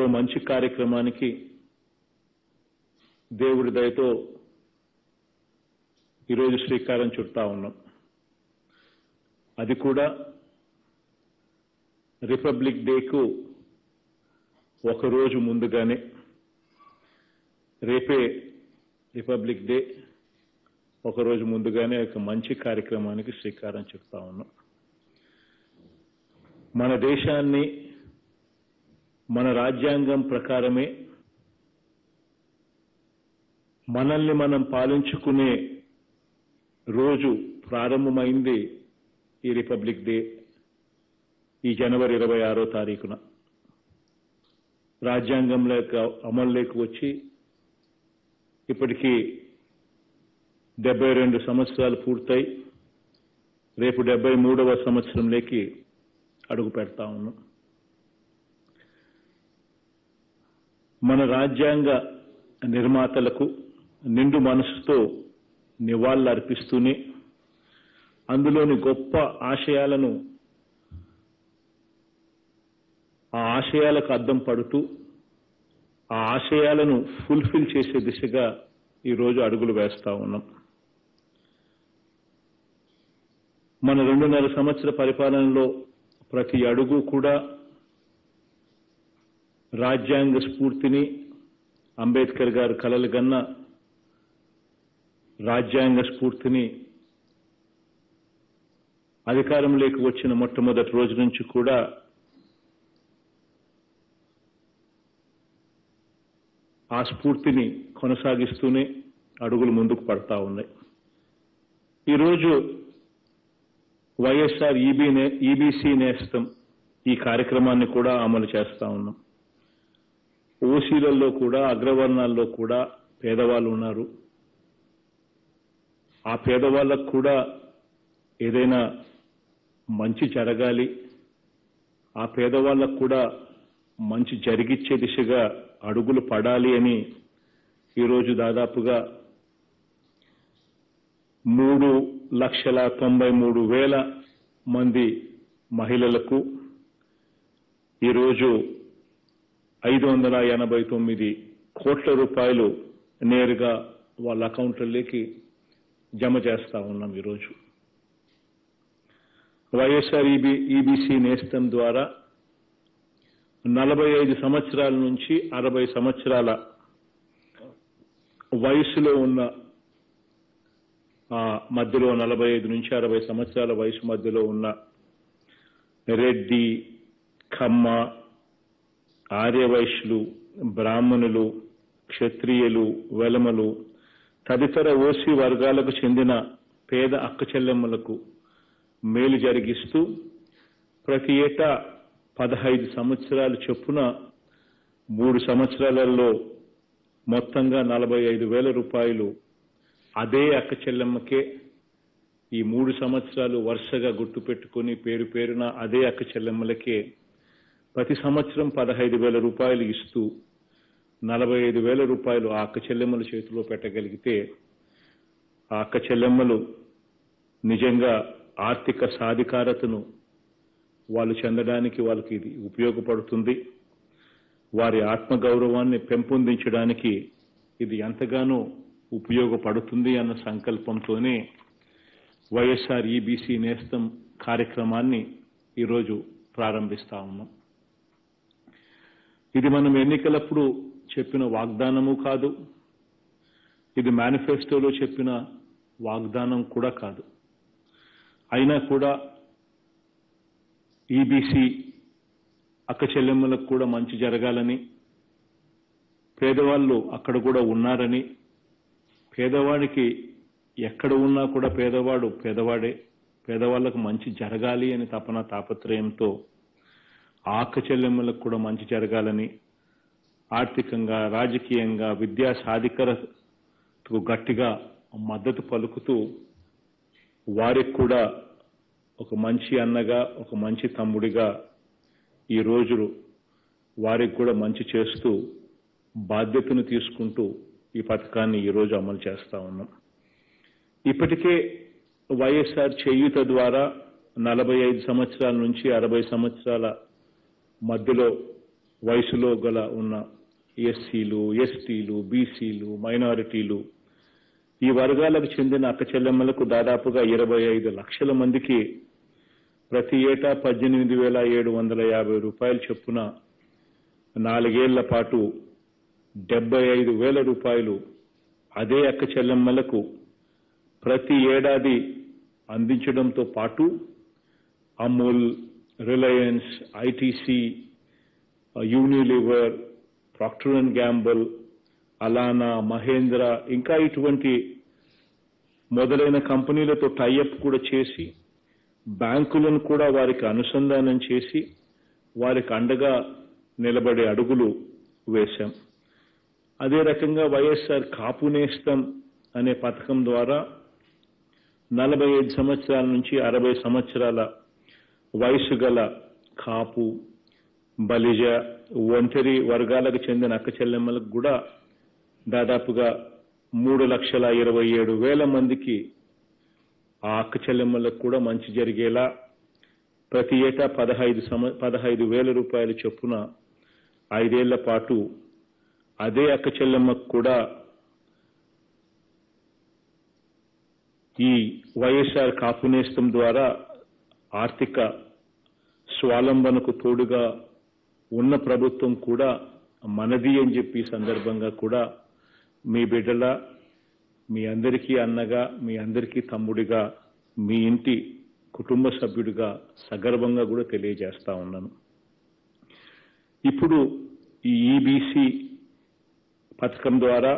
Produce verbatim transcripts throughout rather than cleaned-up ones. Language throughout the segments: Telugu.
మంచి కార్యక్రమానికి దేవుడి దయతో ఈరోజు శ్రీకారం చుడతా ఉన్నాం. అది కూడా రిపబ్లిక్ డేకు ఒకరోజు ముందుగానే, రేపే రిపబ్లిక్ డే, ఒకరోజు ముందుగానే ఒక మంచి కార్యక్రమానికి శ్రీకారం చుడతా ఉన్నాం. మన దేశాన్ని మన రాజ్యాంగం ప్రకారమే మనల్ని మనం పాలించుకునే రోజు ప్రారంభమైంది ఈ రిపబ్లిక్ డే ఈ జనవరి ఇరవై ఆరో తారీఖున రాజ్యాంగంలో అమల్లోకి వచ్చి ఇప్పటికీ డెబ్బై రెండు సంవత్సరాలు పూర్తయి రేపు డెబ్బై మూడవ సంవత్సరంలోకి అడుగు పెడతా ఉన్నాం. మన రాజ్యాంగ నిర్మాతలకు నిండు మనసుతో నివాళులు అర్పిస్తూనే అందులోని గొప్ప ఆశయాలను ఆ ఆశయాలకు అద్దం పడుతూ ఆ ఆశయాలను ఫుల్ఫిల్ చేసే దిశగా ఈరోజు అడుగులు వేస్తా ఉన్నాం. మన రెండున్నర సంవత్సర పరిపాలనలో ప్రతి అడుగు కూడా రాజ్యాంగ స్ఫూర్తిని, అంబేద్కర్ గారు కలలు గన్న రాజ్యాంగ స్ఫూర్తిని అధికారంలోకి వచ్చిన మొట్టమొదటి రోజు నుంచి కూడా ఆ స్ఫూర్తిని కొనసాగిస్తూనే అడుగులు ముందుకు పడతా ఉన్నాయి. ఈరోజు వైఎస్ఆర్ ఈబీ ఈబీసీ నేస్తం ఈ కార్యక్రమాన్ని కూడా అమలు చేస్తా ఉన్నాం. ఓసీలలో కూడా, అగ్రవర్ణాల్లో కూడా పేదవాళ్ళు ఉన్నారు. ఆ పేదవాళ్ళకు కూడా ఏదైనా మంచి జరగాలి, ఆ పేదవాళ్ళకు కూడా మంచి జరిగిచ్చే దిశగా అడుగులు పడాలి అని ఈరోజు దాదాపుగా మూడు లక్షల తొంభై మూడు వేల మంది మహిళలకు ఈరోజు ఐదు వందల ఎనభై తొమ్మిది కోట్ల రూపాయలు నేరుగా వాళ్ళ అకౌంట్లలోకి జమ చేస్తా ఉన్నాం. ఈరోజు వైఎస్ఆర్ ఈబీ ఈబీసీ నేస్తం ద్వారా నలభై ఐదు సంవత్సరాల నుంచి అరవై సంవత్సరాల వయసులో ఉన్న మధ్యలో నలభై ఐదు నుంచి అరవై సంవత్సరాల వయసు మధ్యలో ఉన్న రెడ్డి, కమ్మ, ఆర్యవైశ్యులు, బ్రాహ్మణులు, క్షత్రియులు, వెలమలు తదితర ఓసీ వర్గాలకు చెందిన పేద అక్క చెల్లెమ్మలకు మేలు జరిగిస్తూ ప్రతి ఏటా పదహైదు సంవత్సరాలు చొప్పున మూడు సంవత్సరాలలో మొత్తంగా నలభై ఐదు వేల రూపాయలు అదే అక్క చెల్లెమ్మకే ఈ మూడు సంవత్సరాలు వరుసగా గుర్తు పెట్టుకుని పేరు పేరున అదే అక్క చెల్లెమ్మలకే ప్రతి సంవత్సరం పదహైదు వేల రూపాయలు ఇస్తూ నలభై ఐదు వేల రూపాయలు ఆ అక్క చెల్లెమ్మల చేతిలో పెట్టగలిగితే ఆ అక్క చెల్లెమ్మలు నిజంగా ఆర్థిక సాధికారతను వాళ్ళు చెందడానికి వాళ్ళకి ఇది ఉపయోగపడుతుంది. వారి ఆత్మగౌరవాన్ని పెంపొందించడానికి ఇది ఎంతగానో ఉపయోగపడుతుంది అన్న సంకల్పంతోనే వైఎస్ఆర్ ఈబీసీ నేస్తం కార్యక్రమాన్ని ఈరోజు ప్రారంభిస్తా ఉన్నాం. ఇది మనం ఎన్నికలప్పుడు చెప్పిన వాగ్దానము కాదు, ఇది మేనిఫెస్టోలో చెప్పిన వాగ్దానం కూడా కాదు. అయినా కూడా ఈబీసీ అక్క చెల్లెమ్మలకు కూడా మంచి జరగాలని, పేదవాళ్ళు అక్కడ కూడా ఉన్నారని, పేదవాడికి ఎక్కడ ఉన్నా కూడా పేదవాడు పేదవాడే, పేదవాళ్లకు మంచి జరగాలి అని తపన తాపత్రయంతో ఆ అక్క చెల్లెమ్మలకు కూడా మంచి జరగాలని, ఆర్థికంగా, రాజకీయంగా, విద్యా సాధికారతకు గట్టిగా మద్దతు పలుకుతూ వారికి కూడా ఒక మంచి అన్నగా, ఒక మంచి తమ్ముడిగా ఈ రోజు వారికి కూడా మంచి చేస్తూ బాధ్యతను తీసుకుంటూ ఈ పథకాన్ని ఈరోజు అమలు చేస్తా ఉన్నాం. ఇప్పటికే వైఎస్ఆర్ చేయూత ద్వారా నలభై ఐదు సంవత్సరాల నుంచి అరవై సంవత్సరాల మధ్యలో వయసులో గల ఉన్న ఎస్సీలు, ఎస్టీలు, బీసీలు, మైనారిటీలు ఈ వర్గాలకు చెందిన అక్క చెల్లెమ్మలకు దాదాపుగా ఇరవై ఐదు లక్షల మందికి ప్రతి ఏటా పద్దెనిమిది వేల ఏడు వందల యాభై రూపాయల చొప్పున నాలుగేళ్ల పాటు డెబ్బై ఐదు వేల రూపాయలు అదే అక్క చెల్లెమ్మలకు ప్రతి ఏడాది అందించడంతో పాటు Amul, Reliance, ITC, Unilever, Procter and Gamble, Allana, Mahindra ఇంకా ఇటువంటి మొదలైన కంపెనీలతో టైఅప్ కూడా చేసి బ్యాంకులను కూడా వారికి అనుసంధానం చేసి వారికి అండగా నిలబడే అడుగులు వేశాం. అదే రకంగా వైఎస్ఆర్ కాపు నేస్తం అనే పథకం ద్వారా నలభై ఐదు సంవత్సరాల నుంచి అరవై సంవత్సరాల వయసు గల కాపు, బలిజ, ఒంటరి వర్గాలకు చెందిన అక్క చెల్లెమ్మలకు కూడా దాదాపుగా మూడు లక్షల ఇరవై ఏడు వేల మందికి ఆ అక్క చెల్లెమ్మలకు కూడా మంచి జరిగేలా ప్రతి ఏటా పదహైదు సమ పదహైదు వేల రూపాయల చొప్పున ఐదేళ్ల పాటు అదే అక్క చెల్లెమ్మకు కూడా ఈ వైఎస్ఆర్ కాపు నేస్తం ద్వారా ఆర్థిక స్వావలంబనకు తోడుగా ఉన్న ప్రభుత్వం కూడా మనది అని చెప్పి సందర్భంగా కూడా మీ బిడ్డల, మీ అందరికీ అన్నగా, మీ అందరికీ తమ్ముడిగా, మీ ఇంటి కుటుంబ సభ్యుడిగా సగర్వంగా కూడా తెలియజేస్తా ఉన్నాను. ఇప్పుడు ఈ ఈబీసీ పథకం ద్వారా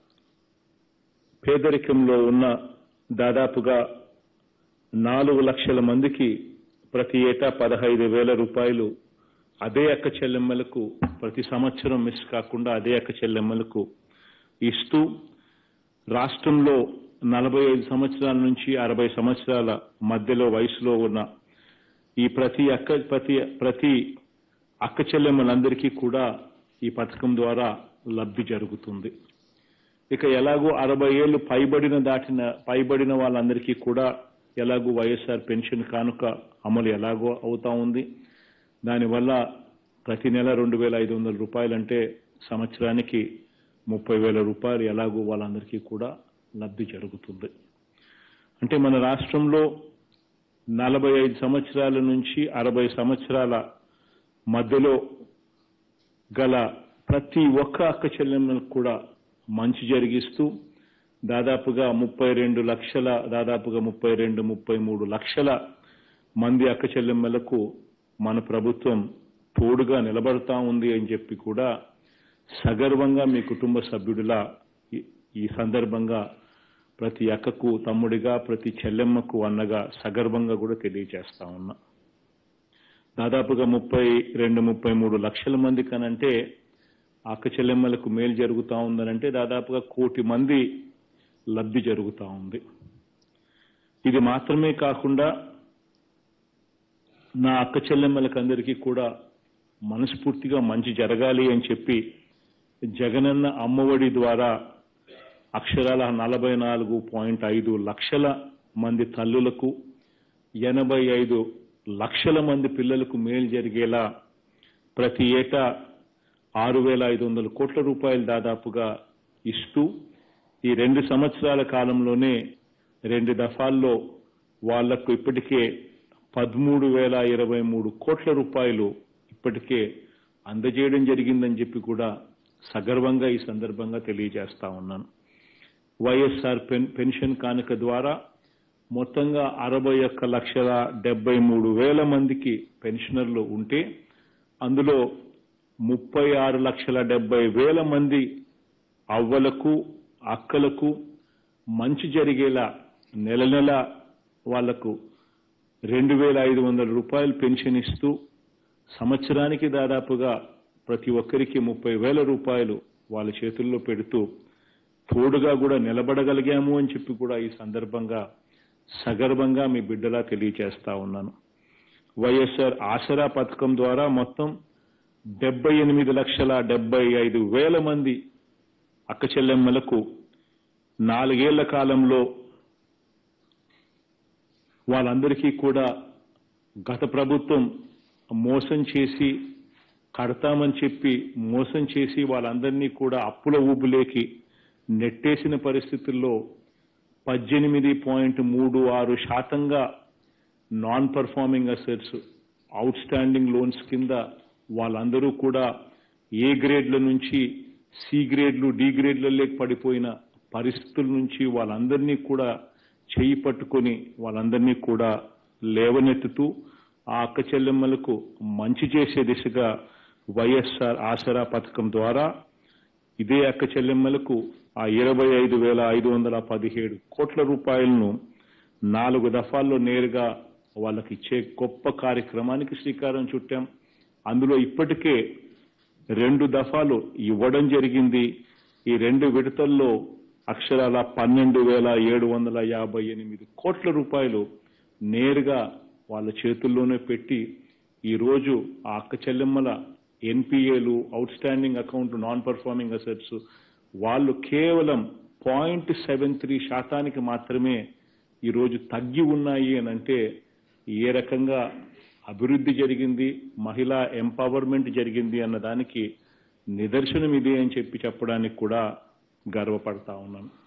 పేదరికంలో ఉన్న దాదాపుగా నాలుగు లక్షల మందికి ప్రతి ఏటా పదహైదు వేల రూపాయలు అదే అక్క చెల్లెమ్మలకు ప్రతి సంవత్సరం మిస్ కాకుండా అదే అక్క చెల్లెమ్మలకు ఇస్తూ రాష్ట్రంలో నలభై ఐదు సంవత్సరాల నుంచి అరవై సంవత్సరాల మధ్యలో వయసులో ఉన్న ఈ ప్రతి అక్క ప్రతి ప్రతి అక్క చెల్లెమ్మలందరికీ కూడా ఈ పథకం ద్వారా లబ్ధి జరుగుతుంది. ఇక ఎలాగో అరవై ఏళ్లు పైబడిన దాటిన పైబడిన వాళ్ళందరికీ కూడా ఎలాగో వైఎస్ఆర్ పెన్షన్ కానుక అమలు ఎలాగో అవుతా ఉంది. దానివల్ల ప్రతి నెల రెండు వేల ఐదు వందల రూపాయలంటే సంవత్సరానికి ముప్పై వేల రూపాయలు ఎలాగో వాళ్ళందరికీ కూడా లబ్ధి జరుగుతుంది. అంటే మన రాష్ట్రంలో నలభై ఐదు సంవత్సరాల నుంచి అరవై సంవత్సరాల మధ్యలో గల ప్రతి ఒక్క అక్క చెల్లెమ్మలకు కూడా మంచి జరిగిస్తూ దాదాపుగా ముప్పై రెండు లక్షల దాదాపుగా ముప్పై రెండు ముప్పై మూడు లక్షల మంది అక్క చెల్లెమ్మలకు మన ప్రభుత్వం తోడుగా నిలబడతా ఉంది అని చెప్పి కూడా సగర్వంగా మీ కుటుంబ సభ్యుడిలా ఈ సందర్భంగా ప్రతి అక్కకు తమ్ముడిగా, ప్రతి చెల్లెమ్మకు అన్నగా సగర్వంగా కూడా తెలియజేస్తా ఉన్నా. దాదాపుగా ముప్పై రెండు ముప్పై మూడు లక్షల మంది కనంటే అక్క చెల్లెమ్మలకు మేలు జరుగుతూ ఉందనంటే దాదాపుగా కోటి మంది లబ్ధి జరుగుతూ ఉంది. ఇది మాత్రమే కాకుండా నా అక్క చెల్లెమ్మలకందరికీ కూడా మనస్ఫూర్తిగా మంచి జరగాలి అని చెప్పి జగనన్న అమ్మఒడి ద్వారా అక్షరాల నలభై నాలుగు పాయింట్ ఐదు లక్షల మంది తల్లులకు ఎనభై ఐదు లక్షల మంది పిల్లలకు మేలు జరిగేలా ప్రతి ఏటా ఆరు వేల ఐదు వందల కోట్ల రూపాయలు దాదాపుగా ఇస్తూ ఈ రెండు సంవత్సరాల కాలంలోనే రెండు దఫాల్లో వాళ్లకు ఇప్పటికే పదమూడు వేల ఇరవై మూడు కోట్ల రూపాయలు ఇప్పటికే అందజేయడం జరిగిందని చెప్పి కూడా సగర్వంగా ఈ సందర్భంగా తెలియజేస్తా ఉన్నాను. వైఎస్ఆర్ పెన్షన్ కానుక ద్వారా మొత్తంగా అరవై ఒక్క లక్షల డెబ్బై మూడు వేల మందికి పెన్షనర్లు ఉంటే అందులో ముప్పై ఆరు లక్షల డెబ్బై వేల మంది అవ్వలకు, అక్కలకు మంచి జరిగేలా నెల నెల వాళ్లకు రెండు వేల ఐదు వందల రూపాయలు పెన్షన్ ఇస్తూ సంవత్సరానికి దాదాపుగా ప్రతి ఒక్కరికి ముప్పై వేల రూపాయలు వాళ్ళ చేతుల్లో పెడుతూ తోడుగా కూడా నిలబడగలిగాము అని చెప్పి కూడా ఈ సందర్భంగా సగర్వంగా మీ బిడ్డలా తెలియజేస్తా ఉన్నాను. వైఎస్ఆర్ ఆసరా పథకం ద్వారా మొత్తం డెబ్బై ఎనిమిది లక్షల డెబ్బై ఐదు వేల మంది అక్క చెల్లెమ్మలకు నాలుగేళ్ల కాలంలో వాళ్ళందరికీ కూడా గత ప్రభుత్వం మోసం చేసి కడతామని చెప్పి మోసం చేసి వాళ్ళందరినీ కూడా అప్పుల ఊబులేకి నెట్టేసిన పరిస్థితుల్లో పద్దెనిమిది పాయింట్ మూడు ఆరు శాతంగా non performing assets outstanding loans కింద వాళ్ళందరూ కూడా ఏ గ్రేడ్ల నుంచి సి గ్రేడ్లు డి గ్రేడ్లలోకి పడిపోయిన పరిస్థితుల నుంచి వాళ్ళందరినీ కూడా చేయి పట్టుకొని వాళ్ళందరినీ కూడా లేవనెత్తుతూ ఆ అక్క చెల్లెమ్మలకు మంచి చేసే దిశగా వైఎస్ఆర్ ఆసరా పథకం ద్వారా ఇదే అక్క చెల్లెమ్మలకు ఆ ఇరవై ఐదు వేల ఐదు వందల పదిహేడు కోట్ల రూపాయలను నాలుగు దఫాల్లో నేరుగా వాళ్ళకి ఇచ్చే గొప్ప కార్యక్రమానికి శ్రీకారం చుట్టాం. అందులో ఇప్పటికే రెండు దఫాలు ఇవ్వడం జరిగింది. ఈ రెండు విడతల్లో అక్షరాల పన్నెండు వేల ఏడు వందల యాభై ఎనిమిది కోట్ల రూపాయలు నేరుగా వాళ్ళ చేతుల్లోనే పెట్టి ఈరోజు ఆ అక్క చెల్లెమ్మల ఎన్పిఏలు outstanding account non performing assets వాళ్ళు కేవలం పాయింట్ సెవెన్ త్రీ శాతానికి మాత్రమే ఈరోజు తగ్గి ఉన్నాయి అని అంటే ఏ రకంగా అభివృద్ధి జరిగింది, మహిళా ఎంపవర్మెంట్ జరిగింది అన్న దానికి నిదర్శనం ఇదే అని చెప్పి చెప్పడానికి కూడా గర్వపడతా ఉన్నాను.